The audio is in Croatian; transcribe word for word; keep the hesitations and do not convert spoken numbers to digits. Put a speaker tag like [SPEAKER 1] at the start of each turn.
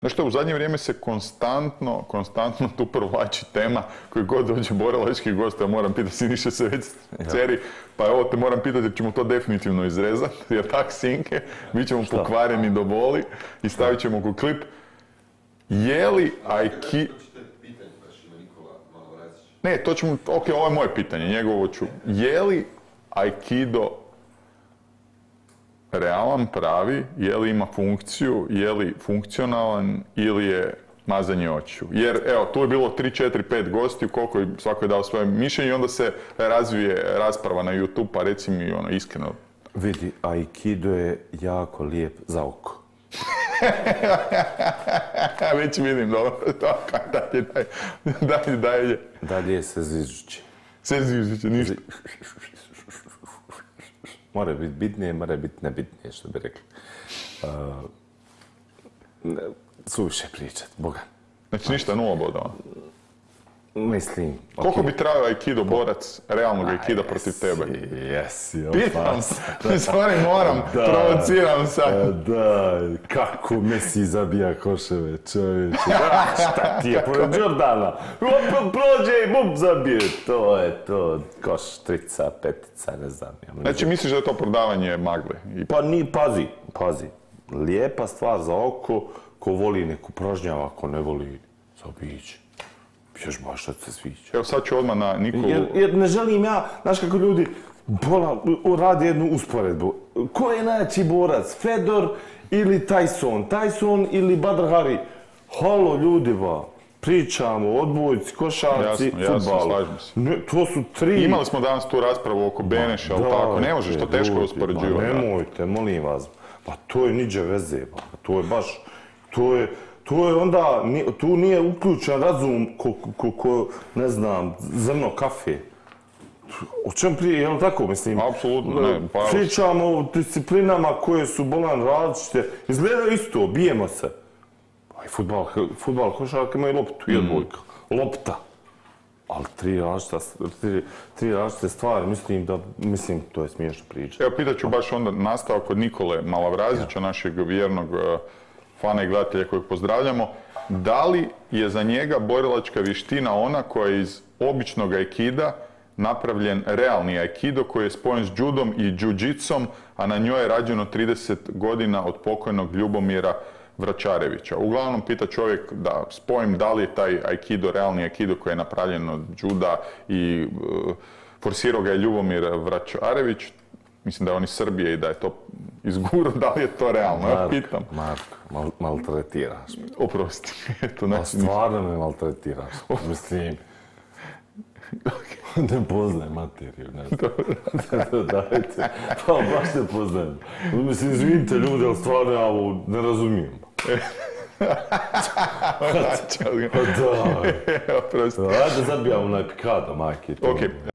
[SPEAKER 1] Znaš što, u zadnje vrijeme se konstantno, konstantno tu provlači tema koji god dođe borilački gost, ja moram pitati, Siniša se već ceri, pa evo te moram pitati jer ćemo to definitivno izrezati, jer tak sinke, mi ćemo šta? Pokvareni do boli i stavit ćemo ko klip. Je li Aikido... Ne, to ćemo, ok, ovo je moje pitanje, njegovo ću. Je li Aikido realan, pravi, je li ima funkciju, je li funkcionalan ili je mazanje očiju? Jer, evo, tu je bilo tri, četiri, pet gosti, koliko je svako je dao svoje mišljenje i onda se razvije rasprava na YouTube, pa reci mi ono, iskreno.
[SPEAKER 2] Vidi, Aikido je jako lijep za oko.
[SPEAKER 1] Već vidim, dobro, tako, dalje, dalje, dalje.
[SPEAKER 2] Dalje je sve zvižuće.
[SPEAKER 1] Sve zvižuće, ništa.
[SPEAKER 2] Mora biti bitnije, mora biti nebitnije, što bi rekli. Uh, suviše pričat, Boga.
[SPEAKER 1] Znači ništa, nula bodova?
[SPEAKER 2] Mislim.
[SPEAKER 1] Koliko okay. bi trajao Aikido borac, realnog Aikida protiv tebe?
[SPEAKER 2] Jesi, opa.
[SPEAKER 1] Pitam se, stvari moram, da, provociram sad.
[SPEAKER 2] Da, kako Messi zabija koševe, čovječe. Šta ti je, pored Jordana? Prođe i bum zabije. To je to, koš, trica, petica, ne znam.
[SPEAKER 1] Znači misliš da je to prodavanje magle?
[SPEAKER 2] Pa ni, pazi, pazi. Lijepa stvar za oko, ko voli neku prožnjava, ko ne voli zaobiđe. Još baš što se sviđa.
[SPEAKER 1] Evo sad ću odmah na Nikolu...
[SPEAKER 2] Jer, jer ne želim ja, znaš kako ljudi bola, radi jednu usporedbu. Ko je najjači borac? Fedor ili Tyson? Tyson ili Badr Hari? Halo ljudi ba, pričamo o odbojci, košarci,
[SPEAKER 1] jasno,
[SPEAKER 2] futbalu.
[SPEAKER 1] Jasno, slažem se.
[SPEAKER 2] Ne, to su tri...
[SPEAKER 1] Imali smo danas tu raspravu oko Beneša, ali tako, ne možeš to teško uspoređivati.
[SPEAKER 2] Nemojte, molim vas. Pa to je niđe veze, ba. To je baš, to je... To je onda, tu nije uključen razum ko, ko, ko, ne znam, zrno kafe. O čem prije, je li tako, mislim?
[SPEAKER 1] Apsolutno, ne. Pa...
[SPEAKER 2] Pričamo o disciplinama koje su bolan različite. Izgleda isto, bijemo se. Aj, futbal, futbal košarka ima i loptu, i odbojka. Mm. Lopta. Ali tri različite, tri, tri različite stvari, mislim da, mislim, to je smiješno priča.
[SPEAKER 1] Evo, pitat ću baš onda nastavak od Nikole Malavrazića, ja. našeg vjernog fana i gledatelja kojeg pozdravljamo. Da li je za njega borilačka vještina ona koja je iz običnog aikida napravljen realni aikido koji je spojen s judom i jiu-jitsom, a na njoj je rađeno trideset godina od pokojnog Ljubomira Vračarevića. Uglavnom pita čovjek da spojim da li je taj aikido realni aikido koji je napravljen od juda i uh, forsirao ga je Ljubomir Vračarević. Mislim da je on iz Srbije i da je to izguro, da li je to realno, ja pitam.
[SPEAKER 2] Marko, mal, maltretiraš me.
[SPEAKER 1] Oprosti. Eto, znači,
[SPEAKER 2] stvarno me maltretiraš. Mislim, ne poznajem materiju, ne znam. Dajte, pa baš ne poznajem. Mislim, izvinite ljudi, ali stvarno ja ovo ne razumijem.
[SPEAKER 1] Vraća li ga.
[SPEAKER 2] Da. Ajde zabijamo na Picado, majke.
[SPEAKER 1] Ok,